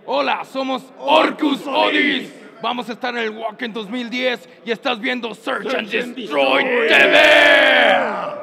Hola, somos Orcus Odis. Vamos a estar en el Wacken 2010 y estás viendo Search and Destroy TV.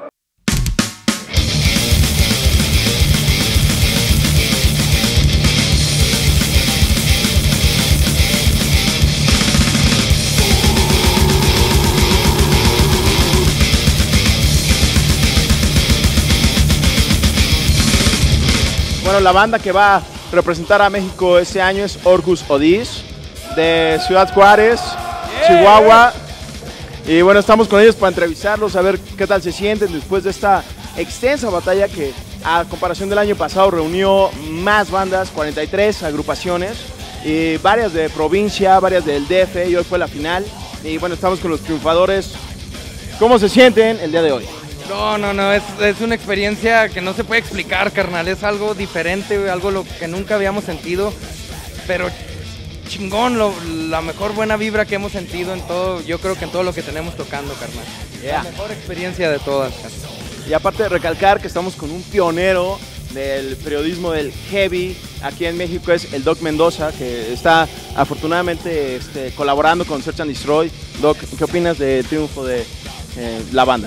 Bueno, la banda que va a representar a México este año es Orcus Odis, de Ciudad Juárez, Chihuahua. Y bueno, estamos con ellos para entrevistarlos, a ver qué tal se sienten después de esta extensa batalla que, a comparación del año pasado, reunió más bandas, 43 agrupaciones, y varias de provincia, varias del DF, y hoy fue la final. Y bueno, estamos con los triunfadores. ¿Cómo se sienten el día de hoy? No, es una experiencia que no se puede explicar, carnal, es algo diferente, algo lo que nunca habíamos sentido, pero chingón, la mejor buena vibra que hemos sentido en todo, yo creo que en todo lo que tenemos tocando, carnal. La mejor experiencia de todas, carnal. Y aparte de recalcar que estamos con un pionero del periodismo del heavy aquí en México, es el Doc Mendoza, que está afortunadamente colaborando con Search and Destroy. Doc, ¿qué opinas del triunfo de la banda?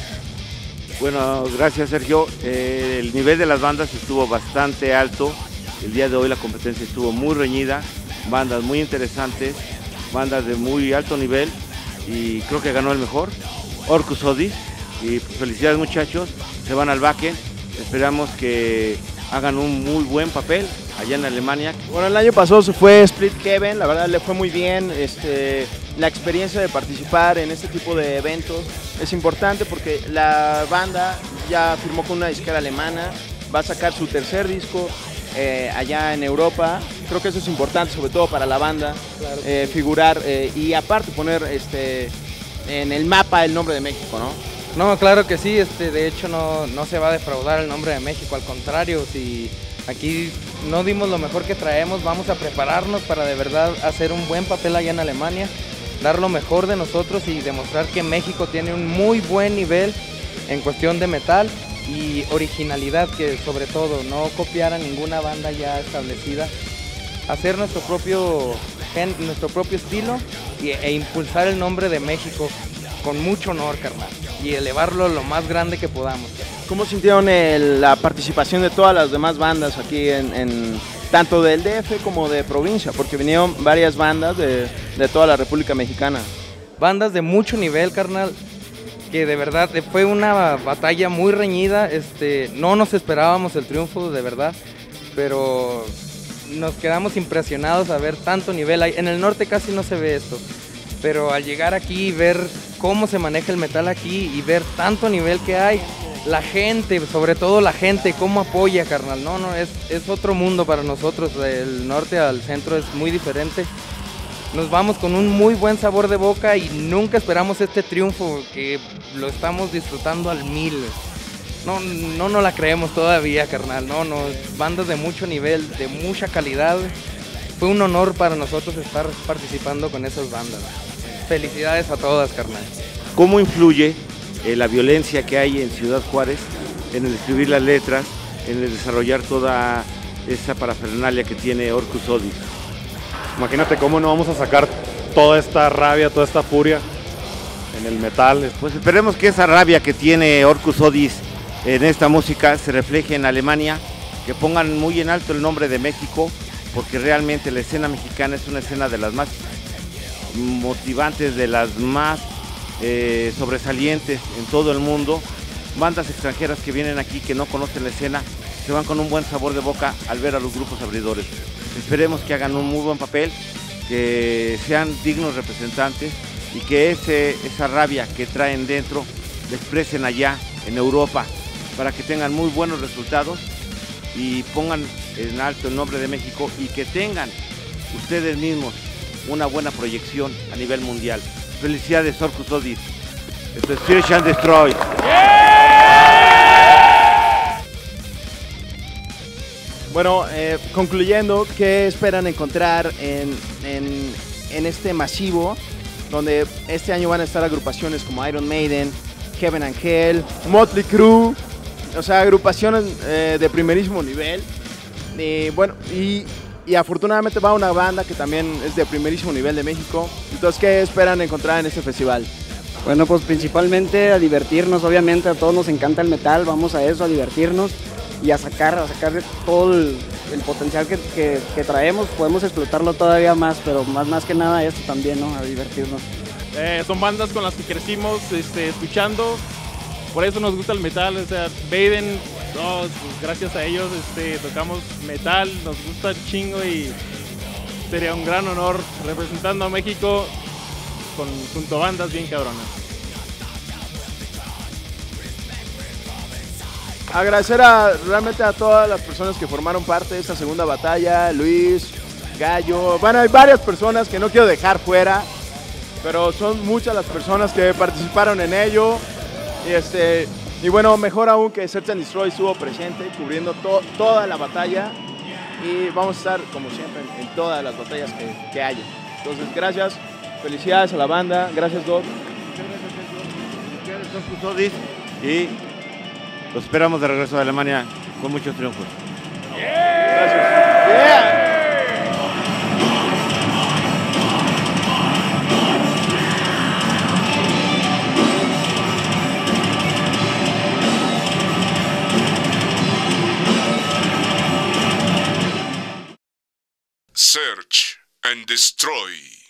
Bueno, gracias Sergio. El nivel de las bandas estuvo bastante alto. El día de hoy la competencia estuvo muy reñida, bandas muy interesantes, bandas de muy alto nivel, y creo que ganó el mejor, Orcus Odis. Y pues, felicidades muchachos, se van al Wacken, esperamos que hagan un muy buen papel allá en Alemania. Bueno, el año pasado se fue Split Heaven, la verdad le fue muy bien. La experiencia de participar en este tipo de eventos es importante porque la banda ya firmó con una disquera alemana, va a sacar su tercer disco allá en Europa. Creo que eso es importante, sobre todo para la banda, claro, figurar y aparte poner en el mapa el nombre de México, ¿no? No, claro que sí, de hecho no se va a defraudar el nombre de México, al contrario, si aquí no dimos lo mejor que traemos, vamos a prepararnos para de verdad hacer un buen papel allá en Alemania, dar lo mejor de nosotros y demostrar que México tiene un muy buen nivel en cuestión de metal y originalidad, que sobre todo no copiar a ninguna banda ya establecida, hacer nuestro propio estilo e impulsar el nombre de México con mucho honor, carnal, y elevarlo lo más grande que podamos. ¿Cómo sintieron la participación de todas las demás bandas aquí tanto del DF como de provincia? Porque vinieron varias bandas de toda la República Mexicana. Bandas de mucho nivel, carnal, que de verdad fue una batalla muy reñida. No nos esperábamos el triunfo, de verdad, pero nos quedamos impresionados a ver tanto nivel. En el norte casi no se ve esto, pero al llegar aquí y ver cómo se maneja el metal aquí y ver tanto nivel que hay, la gente, sobre todo la gente, cómo apoya, carnal. Es otro mundo para nosotros. Del norte al centro es muy diferente. Nos vamos con un muy buen sabor de boca y nunca esperamos este triunfo, que lo estamos disfrutando al 1000. No la creemos todavía, carnal. Bandas de mucho nivel, de mucha calidad. Fue un honor para nosotros estar participando con esas bandas. Felicidades a todas, carnal. ¿Cómo influye la violencia que hay en Ciudad Juárez en el escribir las letras, en el desarrollar toda esa parafernalia que tiene Orcus Odis? Imagínate cómo no vamos a sacar toda esta rabia, toda esta furia en el metal. Pues esperemos que esa rabia que tiene Orcus Odis en esta música se refleje en Alemania, que pongan muy en alto el nombre de México, porque realmente la escena mexicana es una escena de las más motivantes, de las más sobresalientes en todo el mundo. Bandas extranjeras que vienen aquí, que no conocen la escena, se van con un buen sabor de boca al ver a los grupos abridores. Esperemos que hagan un muy buen papel, que sean dignos representantes y que esa rabia que traen dentro la expresen allá en Europa, para que tengan muy buenos resultados y pongan en alto el nombre de México, y que tengan ustedes mismos una buena proyección a nivel mundial. Felicidades, Orcus Odis. Esto es Search and Destroy. Bueno, concluyendo, ¿qué esperan encontrar en este masivo, donde este año van a estar agrupaciones como Iron Maiden, Heaven and Hell, Motley Crue, o sea, agrupaciones de primerísimo nivel? Bueno, y y afortunadamente va una banda que también es de primerísimo nivel de México. Entonces, ¿qué esperan encontrar en este festival? Bueno, pues principalmente a divertirnos, obviamente a todos nos encanta el metal, vamos a eso, a divertirnos y a sacar todo el potencial que traemos, podemos explotarlo todavía más, pero más que nada esto también, ¿no? A divertirnos. Son bandas con las que crecimos escuchando, por eso nos gusta el metal, o sea, Maiden, pues gracias a ellos tocamos metal, nos gusta un chingo y sería un gran honor representando a México junto a bandas bien cabronas. Agradecer realmente a todas las personas que formaron parte de esta segunda batalla, Luis, Gallo, bueno, hay varias personas que no quiero dejar fuera, pero son muchas las personas que participaron en ello, y bueno, mejor aún que Search and Destroy estuvo presente, cubriendo toda la batalla, y vamos a estar, como siempre, en todas las batallas que haya. Entonces, gracias, felicidades a la banda, gracias, Doc. Muchas gracias, Orcus Odis, y los esperamos de regreso a Alemania con muchos triunfos. Gracias. Yeah. Search and Destroy.